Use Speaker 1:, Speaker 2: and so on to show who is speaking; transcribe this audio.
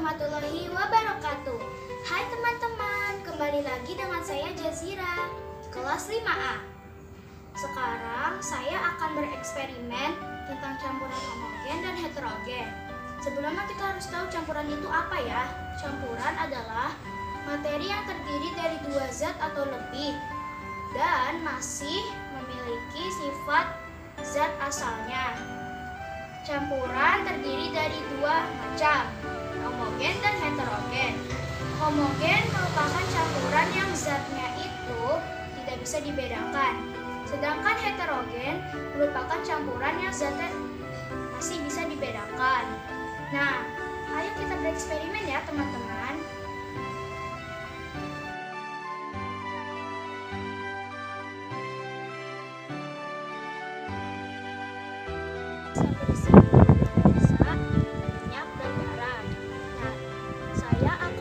Speaker 1: warahmatullahi wabarakatuh. Hai teman-teman, kembali lagi dengan saya Jazira, kelas 5A. Sekarang saya akan bereksperimen tentang campuran homogen dan heterogen. Sebelumnya kita harus tahu campuran itu apa ya. Campuran adalah materi yang terdiri dari dua zat atau lebih dan masih memiliki sifat zat asalnya. Campuran terdiri dari dua macam, homogen dan heterogen. Homogen merupakan campuran yang zatnya itu tidak bisa dibedakan. Sedangkan heterogen merupakan campuran yang zatnya masih bisa dibedakan. Nah, ayo kita bereksperimen ya teman-teman. Bisa berisi minyak dan garam. Nah, saya akan